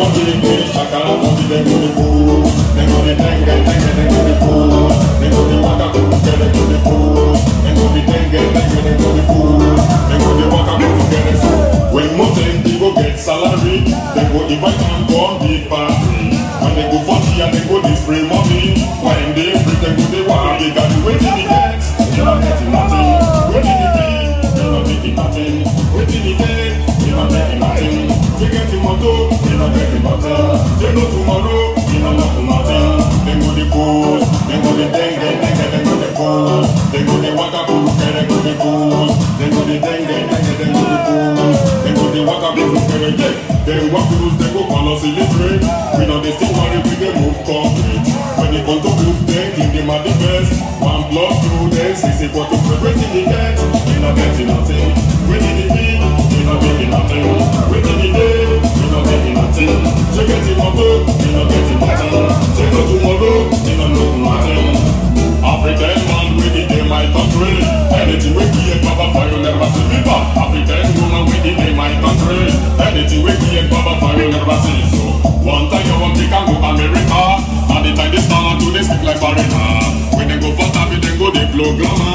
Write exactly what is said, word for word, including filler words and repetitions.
go big, big, shakara, body, they go the fool. They go the dengue, dengue, they go the fool. They go the waka, they go the fool. They go the dengue, dengue, they go the fool. They go the waka, they go the fool. When mountain people get salary, they go invite and go on big party. When they go for tea and they go display money. When they break, they go the waka, they got the way to the get. You're not getting nothing. Where did you be? You're not getting nothing. Where did you get? You're not getting nothing. They get the motto, you're not getting nothing. They know tomorrow, you're not getting nothing. They go the post, they go the dengue, dengue, they go the post. They go the waka, they go the post. They go the dengue, dengue, they go the post. They go the waka, they go the dengue. They walk through, they go call us illiterate. We know they still worry, we they move complete. When they come to group, they give them at the best. One plus two, they six equal to three. Waiting the get, you're not getting nothing. Waiting the beat, you're not getting nothing. Waiting the day, you're not getting nothing. Check it in motto, you're not getting nothing. Check it tomorrow, you're not getting nothing. African man, with the day my country. Anything we get, Baba Fire never see people. African woman, with the day my country. Anything we get, Baba Fire never see. So one time you want to can go America. And the time they stand to they speak like foreigner. When they go for tabby, they go they blow glamour.